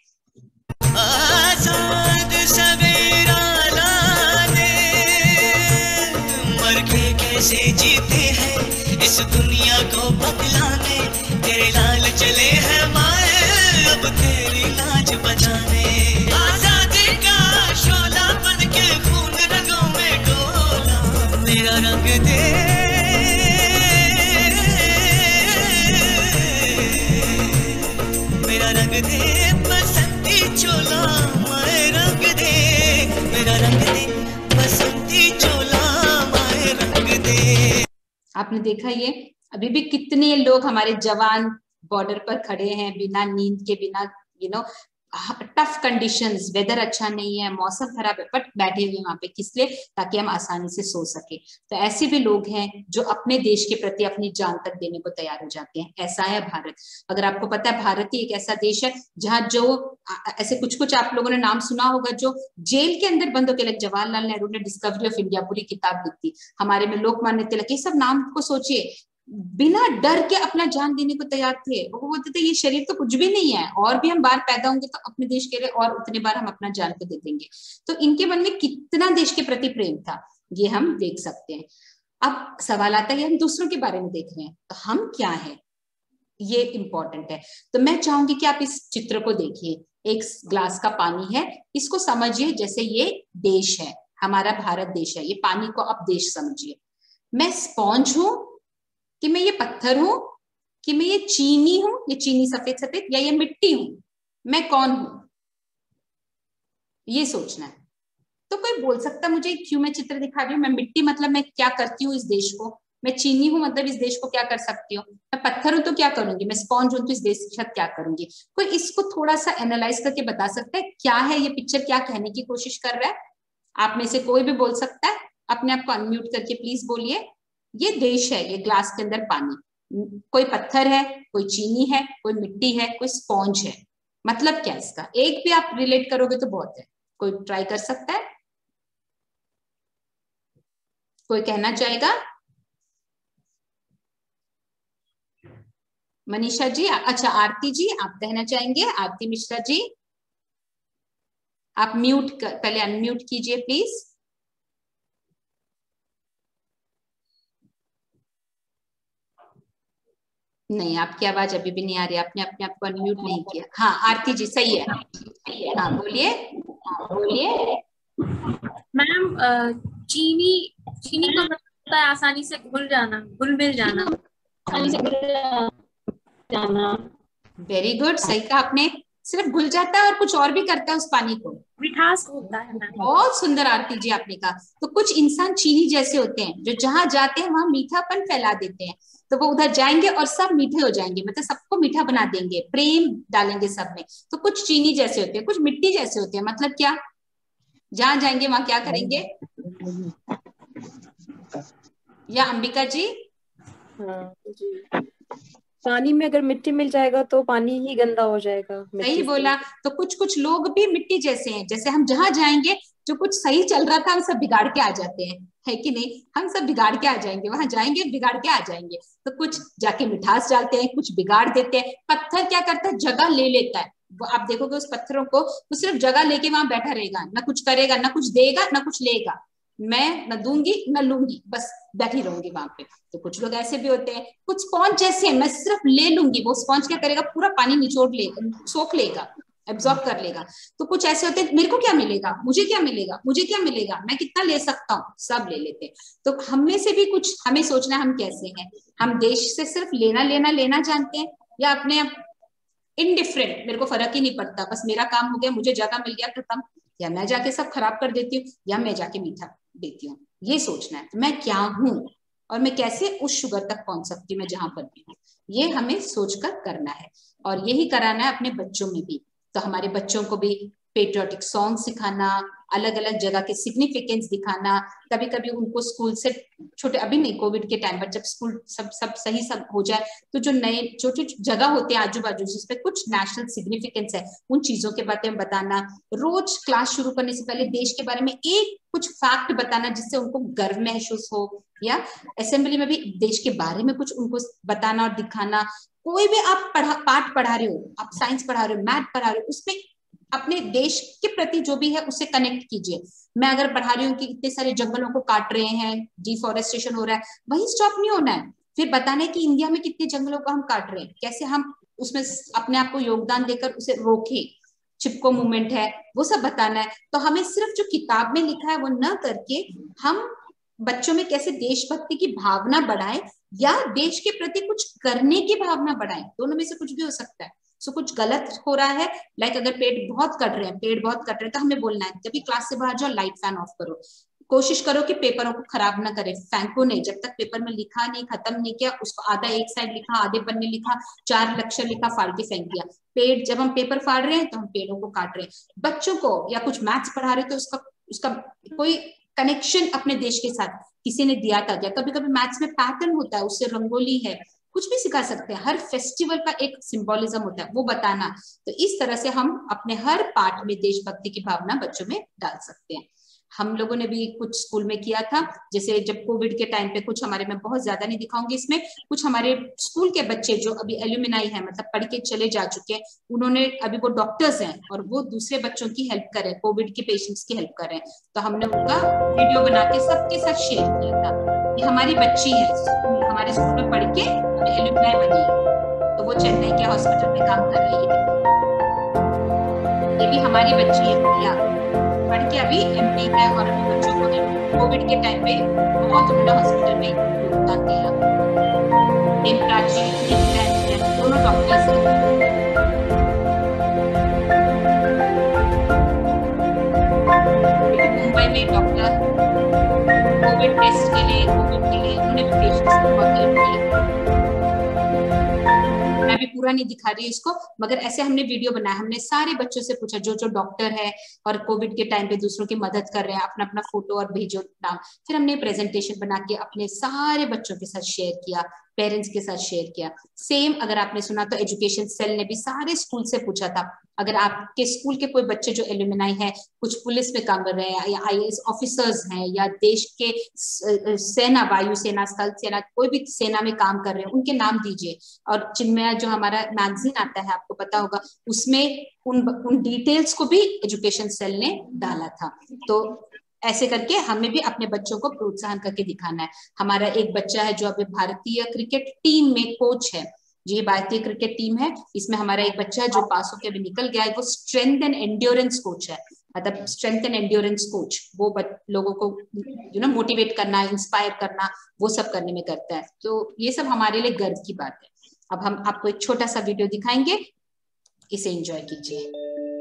आजाद सवेरा लाने मर के कैसे जीते हैं इस दुनिया को बदलाने, तेरे लाल चले हैं माए अब तेरी लाज बचाने। आजादी का शोला बन के खून रगों में डोला, मेरा रंग दे आपने देखा ये अभी भी कितने लोग हमारे जवान बॉर्डर पर खड़े हैं बिना नींद के, बिना टफ कंडीशंस, वेदर अच्छा नहीं है, मौसम खराब है, बट बैठे हुए वहां पे किस लिए? ताकि हम आसानी से सो सके। तो ऐसे भी लोग हैं जो अपने देश के प्रति अपनी जान तक देने को तैयार हो जाते हैं। ऐसा है भारत। अगर आपको पता है, भारत ही एक ऐसा देश है जहाँ जो ऐसे कुछ आप लोगों ने नाम सुना होगा जो जेल के अंदर बंद होकर, जवाहरलाल नेहरू ने डिस्कवरी ऑफ इंडिया पूरी किताब लिखी, हमारे में लोकमान्य तिलक, ये सब नाम को सोचिए, बिना डर के अपना जान देने को तैयार थे। वो बोलते थे ये शरीर तो कुछ भी नहीं है, और भी हम बार पैदा होंगे तो अपने देश के लिए और उतने बार हम अपना जान को दे देंगे। तो इनके मन में कितना देश के प्रति प्रेम था, ये हम देख सकते हैं। अब सवाल आता है हम दूसरों के बारे में देख रहे हैं, तो हम क्या है, ये इंपॉर्टेंट है। तो मैं चाहूंगी कि आप इस चित्र को देखिए। एक ग्लास का पानी है, इसको समझिए जैसे ये देश है, हमारा भारत देश है। ये पानी को आप देश समझिए। मैं स्पॉन्ज हूं कि मैं ये पत्थर हूं, कि मैं ये चीनी हूं, ये चीनी सफेद सफेद, या ये मिट्टी हूं, मैं कौन हूं, ये सोचना है। तो कोई बोल सकता मुझे क्यों मैं चित्र दिखा रही हूँ? मैं मिट्टी मतलब मैं क्या करती हूँ इस देश को, मैं चीनी हूं मतलब इस देश को क्या कर सकती हूँ, मैं पत्थर हूं तो क्या करूंगी, मैं स्पॉन्ज हूं तो इस देश के साथ क्या करूंगी। कोई इसको थोड़ा सा एनालाइज करके बता सकता है क्या है ये पिक्चर, क्या कहने की कोशिश कर रहा है? आप में से कोई भी बोल सकता है, अपने आप को अनम्यूट करके प्लीज बोलिए। ये देश है, ये ग्लास के अंदर पानी, कोई पत्थर है, कोई चीनी है, कोई मिट्टी है, कोई स्पॉन्ज है, मतलब क्या इसका? एक भी आप रिलेट करोगे तो बहुत है। कोई ट्राई कर सकता है? कोई कहना चाहेगा? मनीषा जी, अच्छा आरती जी आप कहना चाहेंगे? आरती मिश्रा जी आप पहले अनम्यूट कीजिए प्लीज। नहीं, आपकी आवाज अभी भी नहीं आ रही, आपने अपने आप को अनम्यूट नहीं किया। हाँ आरती जी सही है, हाँ बोलिए। मैम चीनी का मतलब होता है आसानी से घुल जाना, घुल मिल जाना, आसानी से घुल जाना। वेरी गुड, सही कहा आपने। सिर्फ घुल जाता है और कुछ और भी करता है उस पानी को, मिठास होता है। बहुत सुंदर आरती जी आपने कहा। तो कुछ इंसान चीनी जैसे होते हैं जो जहां जाते हैं वहां मीठापन फैला देते हैं, तो वो उधर जाएंगे और सब मीठे हो जाएंगे, मतलब सबको मीठा बना देंगे, प्रेम डालेंगे सब में। तो कुछ चीनी जैसे होते हैं, कुछ मिट्टी जैसे होते हैं, मतलब क्या? जहां जाएंगे वहां क्या करेंगे? या अंबिका जी? हाँ जी, पानी में अगर मिट्टी मिल जाएगा तो पानी ही गंदा हो जाएगा। सही बोला। तो कुछ लोग भी मिट्टी जैसे हैं, जैसे हम जहां जाएंगे जो कुछ सही चल रहा था हम सब बिगाड़ के आ जाते हैं, है कि नहीं? हम सब बिगाड़ के आ जाएंगे, वहां जाएंगे बिगाड़ के आ जाएंगे। तो कुछ जाके मिठास डालते हैं, कुछ बिगाड़ देते हैं। पत्थर क्या करता है? जगह ले लेता है। वो आप देखोगे उस पत्थरों को, वो सिर्फ जगह लेके वहां बैठा रहेगा, ना कुछ करेगा, ना कुछ देगा, ना कुछ लेगा। मैं न दूंगी न लूंगी, बस बैठी रहूंगी वहां पे। तो कुछ लोग ऐसे भी होते हैं। कुछ स्पॉन्ज जैसे हैं, मैं सिर्फ ले लूंगी, वो स्पॉन्ज क्या करेगा? पूरा पानी निचोड़ लेगा, सोख लेगा, एब्जॉर्ब कर लेगा। तो कुछ ऐसे होते हैं, मेरे को क्या मिलेगा, मुझे क्या मिलेगा, मुझे क्या मिलेगा, मैं कितना ले सकता हूँ, सब ले लेते हैं। तो हम में से भी कुछ हमें सोचना हम कैसे हैं। हम देश से सिर्फ लेना जानते हैं, या अपने आप इनडिफरेंट, मेरे को फर्क ही नहीं पड़ता, बस मेरा काम हो गया, मुझे जगह मिल गया, खत्म। या मैं जाके सब खराब कर देती हूँ, या मैं जाके मीठा देती हूँ। ये सोचना है मैं क्या हूँ और मैं कैसे उस शुगर तक पहुंच सकती हूँ मैं जहां पर भी हूँ। ये हमें सोचकर करना है, और यही कराना है अपने बच्चों में भी। तो हमारे बच्चों को भी पेट्रियोटिक सॉन्ग सिखाना, अलग अलग जगह के सिग्निफिकेंस दिखाना। कभी कभी उनको स्कूल से छोटे, अभी नहीं कोविड के टाइम पर जब स्कूल सब सही सब हो जाए, तो जो नए छोटे जगह होते हैं आजू बाजू जिसपे कुछ नेशनल सिग्निफिकेंस है, उन चीजों के बारे में बताना। रोज क्लास शुरू करने से पहले देश के बारे में एक कुछ फैक्ट बताना जिससे उनको गर्व महसूस हो, या असेंबली में भी देश के बारे में कुछ उनको बताना और दिखाना। कोई भी आप पाठ पढ़ा रहे हो, आप साइंस पढ़ा रहे हो, मैथ पढ़ा रहे हो, उसमें अपने देश के प्रति जो भी है उससे कनेक्ट कीजिए। मैं अगर पढ़ा रही हूँ कि इतने सारे जंगलों को काट रहे हैं, डिफॉरेस्टेशन हो रहा है, वही स्टॉप नहीं होना है। फिर बताना है कि इंडिया में कितने जंगलों को हम काट रहे हैं, कैसे हम उसमें अपने आप को योगदान देकर उसे रोके। चिपको मूवमेंट है, वो सब बताना है। तो हमें सिर्फ जो किताब में लिखा है वो न करके हम बच्चों में कैसे देशभक्ति की भावना बढ़ाएं, या देश के प्रति कुछ करने की भावना बढ़ाएं। दोनों में से कुछ भी हो सकता है। सो कुछ गलत हो रहा है, लाइक अगर पेड़ बहुत कट रहे हैं तो हमें बोलना है जब भी क्लास से बाहर जाओ लाइट फैन ऑफ करो। कोशिश करो कि पेपरों को खराब ना करें, फेंको नहीं। जब तक पेपर में लिखा नहीं, खत्म नहीं किया, उसको आधा एक साइड लिखा, आधे पन्ने लिखा, 4 अक्षर लिखा, फाड़ के फेंक दिया। पेड़, जब हम पेपर फाड़ रहे हैं तो हम पेड़ों को काट रहे हैं। बच्चों को या कुछ मैथ्स पढ़ा रहे तो उसका कोई कनेक्शन अपने देश के साथ किसी ने दिया था क्या? कभी कभी मैथ्स में पैटर्न होता है, उससे रंगोली है, कुछ भी सिखा सकते हैं। हर फेस्टिवल का एक सिंबोलिज्म होता है, वो बताना। तो इस तरह से हम अपने हर पाठ में देशभक्ति की भावना बच्चों में डाल सकते हैं। हम लोगों ने भी कुछ स्कूल में किया था, जैसे जब कोविड के टाइम पे, कुछ हमारे, में बहुत ज्यादा नहीं दिखाऊंगी इसमें, कुछ हमारे स्कूल के बच्चे जो अभी एल्यूमिनाई है, मतलब पढ़ के चले जा चुके हैं, उन्होंने अभी वो डॉक्टर्स हैं और वो दूसरे बच्चों की हेल्प कर रहे हैं, कोविड के पेशेंट्स की हेल्प कर रहे हैं। तो हमने उनका वीडियो बना के सबके साथ शेयर किया था। ये हमारी बच्ची है, हमारे स्कूल में पढ़ के एल्यूमिनाई बनी है, तो वो चेन्नई के हॉस्पिटल में काम कर रही है। ये भी हमारी बच्ची है प्रिया, पढ़ के अभी एमडी है और अभी बच्चों को कोविड के टाइम पे बहुत उन्होंने हॉस्पिटल में योगदान दिया। दोनों डॉक्टर्स हैं। मुंबई में डॉक्टर कोविड टेस्ट के लिए, कोविड के लिए उन्होंने भी पेशेंट्स को बहुत हेल्प की। मैं भी पूरा नहीं दिखा रही इसको, मगर ऐसे हमने वीडियो बनाया। हमने सारे बच्चों से पूछा जो जो डॉक्टर है और कोविड के टाइम पे दूसरों की मदद कर रहे हैं, अपना अपना फोटो और भेजो नाम। फिर हमने प्रेजेंटेशन बना के अपने सारे बच्चों के साथ शेयर किया, पेरेंट्स के साथ शेयर किया। सेम अगर आपने सुना तो एजुकेशन सेल ने भी सारे स्कूल से पूछा था, अगर आपके स्कूल के कोई बच्चे जो एल्यूमिनाई है, कुछ पुलिस में काम कर रहे हैं या IAS ऑफिसर्स हैं या देश के सेना, वायु सेना, स्थल सेना, कोई भी सेना में काम कर रहे हैं, उनके नाम दीजिए। और चिन्मया जो हमारा मैगजीन आता है, आपको पता होगा, उसमें उन डिटेल्स को भी एजुकेशन सेल ने डाला था। तो ऐसे करके हमें भी अपने बच्चों को प्रोत्साहन करके दिखाना है। हमारा एक बच्चा है जो अभी भारतीय क्रिकेट टीम में कोच है, ये भारतीय क्रिकेट टीम है, इसमें हमारा एक बच्चा है जो पास होकर अभी निकल गया है, वो स्ट्रेंथ एंड एंड्योरेंस कोच है। मतलब स्ट्रेंथ एंड एंड्योरेंस कोच वो लोगों को मोटिवेट करना, इंस्पायर करना, वो सब करने में करता है। तो ये सब हमारे लिए गर्व की बात है। अब हम आपको एक छोटा सा वीडियो दिखाएंगे, इसे एंजॉय कीजिए।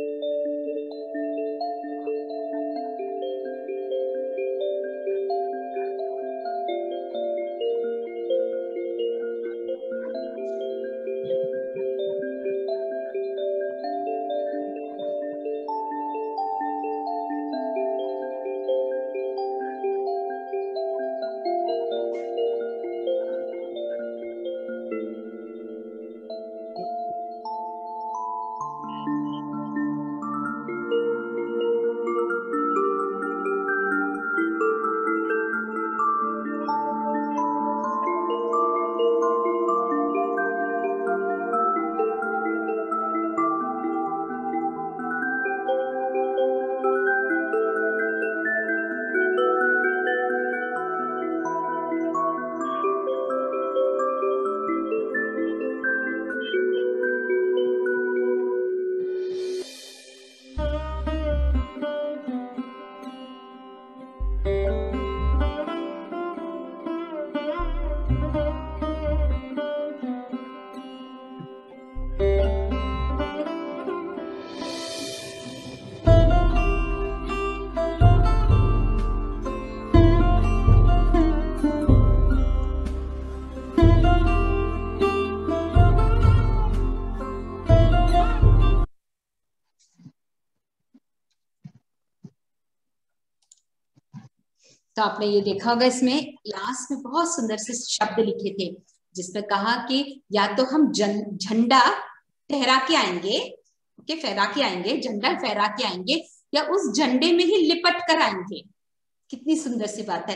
तो आपने ये देखा होगा, इसमें लास्ट में बहुत सुंदर से शब्द लिखे थे, जिसमें कहा कि या तो हम झंडा फहरा के आएंगे, फहरा के आएंगे, झंडा फहरा के आएंगे, या उस झंडे में ही लिपट कर आएंगे। कितनी सुंदर सी बात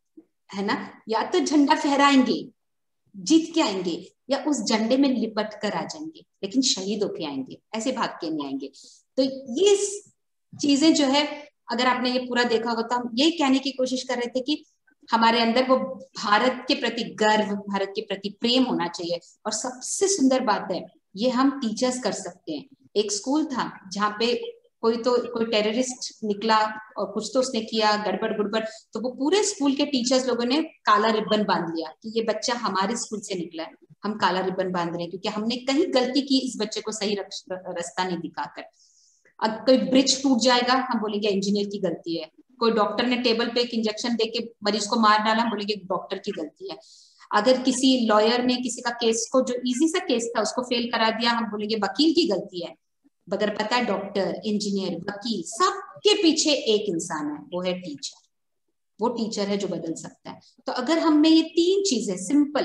है ना? या तो झंडा फहराएंगे, जीत के आएंगे, या उस झंडे में लिपट कर आ जाएंगे, लेकिन शहीद होके आएंगे, ऐसे भाग के नहीं आएंगे। तो ये चीजें जो है, अगर आपने ये पूरा देखा होगा, तो हम यही कहने की कोशिश कर रहे थे कि हमारे अंदर वो भारत के प्रति गर्व, भारत के प्रति प्रेम होना चाहिए। और सबसे सुंदर बात है, ये हम टीचर्स कर सकते हैं। एक स्कूल था जहाँ पे कोई टेररिस्ट निकला और कुछ तो उसने किया गड़बड़, तो वो पूरे स्कूल के टीचर्स लोगों ने काला रिबन बांध लिया कि ये बच्चा हमारे स्कूल से निकला है, हम काला रिबन बांध रहे हैं, क्योंकि हमने कहीं गलती की इस बच्चे को सही रास्ता नहीं दिखाकर। अब कोई ब्रिज टूट जाएगा, हम बोलेंगे इंजीनियर की गलती है, कोई डॉक्टर ने टेबल पे एक इंजेक्शन देके मरीज को मार डाला, हम बोलेंगे डॉक्टर की गलती है। अगर किसी लॉयर ने किसी का केस को, जो इजी सा केस था, उसको फेल करा दिया, हम बोलेंगे वकील की गलती है। मगर पता है डॉक्टर, इंजीनियर, वकील, सबके पीछे एक इंसान है, वो है टीचर। वो टीचर है जो बदल सकता है। तो अगर हम में ये 3 चीजें सिंपल,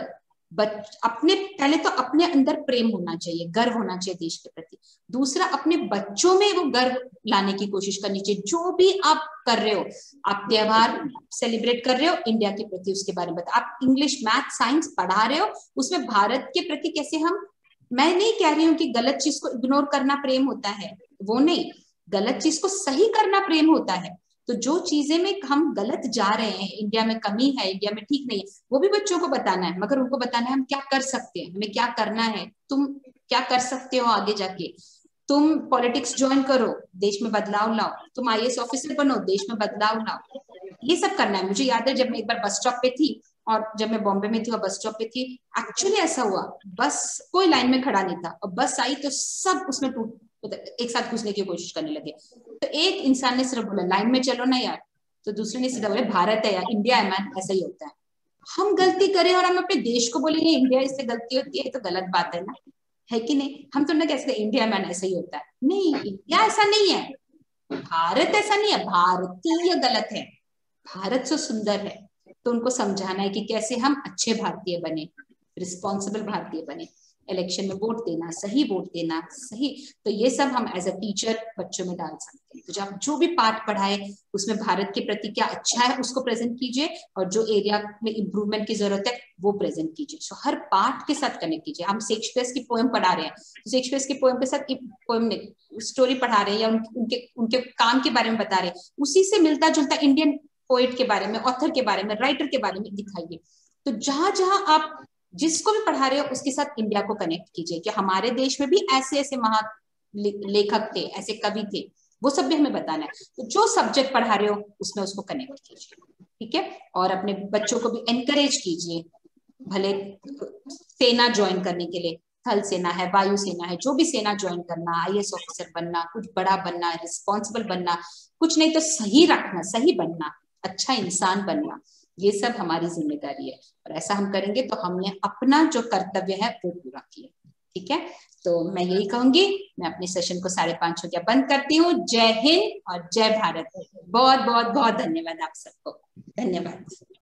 अपने पहले तो अपने अंदर प्रेम होना चाहिए, गर्व होना चाहिए देश के प्रति। दूसरा, अपने बच्चों में वो गर्व लाने की कोशिश करनी चाहिए। जो भी आप कर रहे हो, आप त्योहार सेलिब्रेट कर रहे हो, इंडिया के प्रति उसके बारे में बताओ। आप इंग्लिश, मैथ, साइंस पढ़ा रहे हो, उसमें भारत के प्रति कैसे हम, मैं नहीं कह रही हूँ कि गलत चीज को इग्नोर करना प्रेम होता है, वो नहीं, गलत चीज को सही करना प्रेम होता है। तो जो चीजें में हम गलत जा रहे हैं, इंडिया में कमी है, इंडिया में ठीक नहीं है, वो भी बच्चों को बताना है। मगर उनको बताना है हम क्या कर सकते हैं, हमें क्या करना है, तुम क्या कर सकते हो आगे जाके। तुम पॉलिटिक्स ज्वाइन करो, देश में बदलाव लाओ। तुम IAS ऑफिसर बनो, देश में बदलाव लाओ। ये सब करना है। मुझे याद है जब मैं एक बार बस स्टॉप पे थी, और जब मैं बॉम्बे में थी और बस स्टॉप पे थी, एक्चुअली ऐसा हुआ, बस कोई लाइन में खड़ा नहीं था, और बस आई तो सब उसमें एक साथ घुसने की कोशिश करने लगे। तो एक इंसान ने सिर्फ बोला लाइन में चलो ना यार, तो दूसरे ने सीधा बोला भारत है यार, इंडिया है मैन, ऐसा ही होता है। हम गलती करें और हम अपने देश को बोलेंगे इंडिया इससे गलती होती है, तो गलत बात है ना, है कि नहीं। हम तो ना कह सकते इंडिया मैन ऐसा ही होता है, नहीं, इंडिया ऐसा नहीं है, भारत ऐसा नहीं है, भारतीय गलत है, भारत से सुंदर है। तो उनको समझाना है कि कैसे हम अच्छे भारतीय बने, रिस्पॉन्सिबल भारतीय बने, इलेक्शन में वोट देना, सही वोट देना, सही। तो ये सब हम एज अ टीचर बच्चों में डाल सकते हैं। तो जब जो भी पाठ पढ़ाए उसमें भारत के प्रति क्या अच्छा है उसको प्रेजेंट कीजिए, और जो एरिया में इम्प्रूवमेंट की जरूरत है वो प्रेजेंट कीजिए। सो हर पाठ के साथ कनेक्ट कीजिए। हम शेक्सपियर की पोएम पढ़ा रहे हैं, तो शेक्सपियर की पोएम के साथ पोएम स्टोरी पढ़ा रहे हैं, या उनके काम के बारे में बता रहे हैं, उसी से मिलता जुलता इंडियन पोएट के बारे में, ऑथर के बारे में, राइटर के बारे में दिखाइए। तो जहां जहां आप जिसको भी पढ़ा रहे हो उसके साथ इंडिया को कनेक्ट कीजिए, कि हमारे देश में भी ऐसे ऐसे लेखक थे, ऐसे कवि थे, वो सब भी हमें बताना है। तो जो सब्जेक्ट पढ़ा रहे हो उसमें उसको कनेक्ट कीजिए, ठीक है। और अपने बच्चों को भी एनकरेज कीजिए, भले सेना ज्वाइन करने के लिए, थल सेना है, वायु सेना है, जो भी सेना ज्वाइन करना, IAS ऑफिसर बनना, कुछ बड़ा बनना, रिस्पॉन्सिबल बनना, कुछ नहीं तो सही रखना, सही बनना, अच्छा इंसान बनना, ये सब हमारी जिम्मेदारी है। और ऐसा हम करेंगे तो हमने अपना जो कर्तव्य है वो पूरा किया, ठीक है। तो मैं यही कहूंगी, मैं अपने सेशन को 5:30 हो गया बंद करती हूँ। जय हिंद और जय भारत। बहुत बहुत बहुत धन्यवाद आप सबको, धन्यवाद।